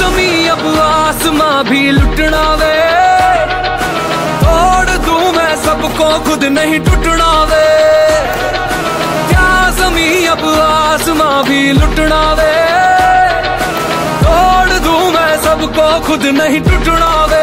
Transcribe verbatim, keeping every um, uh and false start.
जमी अब आसमां भी लुटना वे, तोड़ दूं मैं सबको खुद नहीं टूटना वे। क्या जमी अब आसमां भी लुटना वे, तोड़ दूं मैं सबको खुद नहीं टूटना वे।